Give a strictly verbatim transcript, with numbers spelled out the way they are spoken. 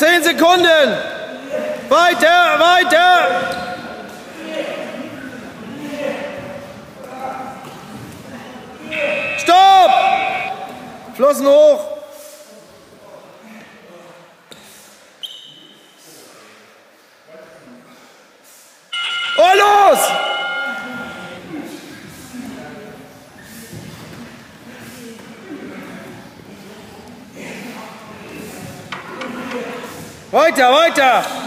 zehn Sekunden. Weiter, weiter. Stopp! Flossen hoch. Und los! Weiter, weiter!